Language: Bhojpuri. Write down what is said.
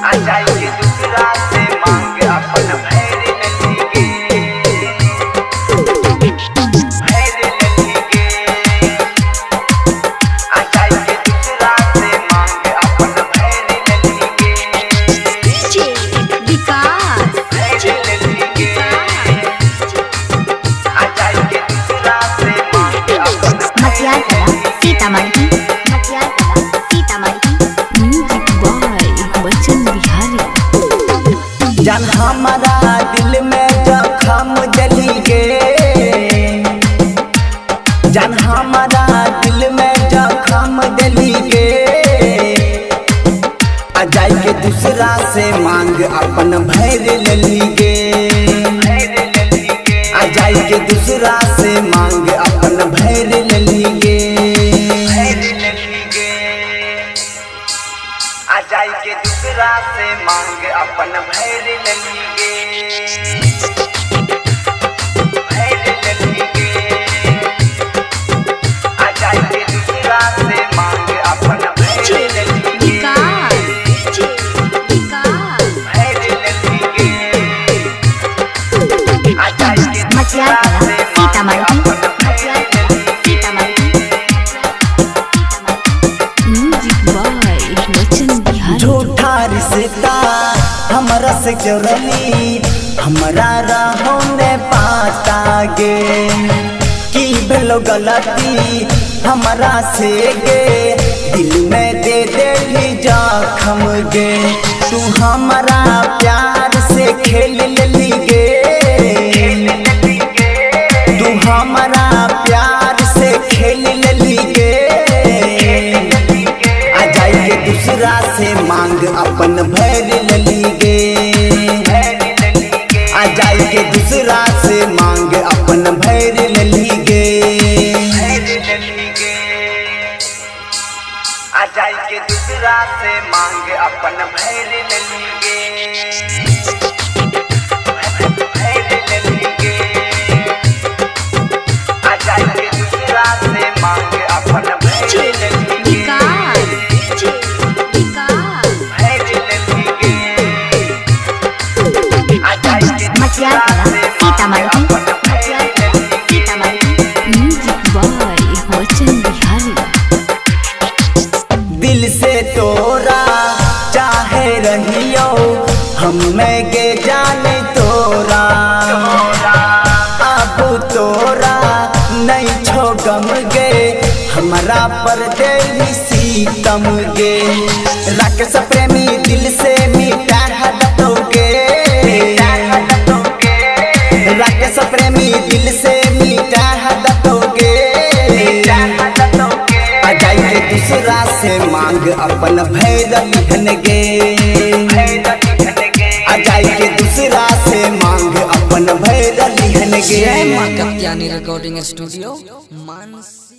जाइए दूसरा से मांग अपन भैर ललीगे, भैर ललीगे। आ जाइए दूसरा से मांग अपन भैर ललीगे, डीजे विकास भैर ललीगे। आ जाइए दूसरा से मांग अपन मटियार कला सीतामढ़ी, मटियार कला सीतामढ़ी। Music boy Bachchan Bihari. जान हमारा दिल में जखम जलीगे, जान हमारा दिल में जखम जलीगे। आ जाइए दूसरा से मांग अपन भैर ललीगे, आ जाइए दूसरा से मांग अपन भैर ललीगे, आ जाइए दूसरा से मांग अपन भैर ललीगे, भैर ललीगे। आ जाइए दूसरा से मांग अपन भैर ललीगे, भैर ललीगे। आ जाइए दूसरा से मांग अपन भैर ललीगे। Music boy Bachchan Bihari. झूठा रिश्ता हमरा से जोड़नी, हमरा राहों ने पाता गे। की भेलो गलती हमरा से गे, दिल में दे देली जखम गे। तू हमरा प्यार से खेल लेली गे, तू हमरा प्यार से खेल लेली गे। आ जाइए दूसरा से मांग अपन भैर ललीगे, आ जाइए दूसरा से मांग अपन भैर ललीगे, आ जाइए दूसरा से मांग अपन भैर ललीगे, भैर ललीगे। आ जाइए दूसरा से मांग अपन भैर ललीगे, भैर ललीगे। आ जाइए मटियार कला सीतामढ़ी, म्यूजिक बॉय बच्चन बिहारी। दिल से तोरा चाहे रहियो हम में गे जाने तोरा। अब तोरा नहीं छो गम गे, हमरा पर देली सीतम गे। राकेश प्रेमी दिल से मिटा हटोगे, राकेश प्रेमी दिल से मिटा हटोगे। आ जाइए दूसरा से मांग अपन भैर लिखनगे, आ जाइए दूसरा से मांग अपन भैर लिखनगे। जय मां कप्तानी रिकॉर्डिंग स्टूडियो मानसी।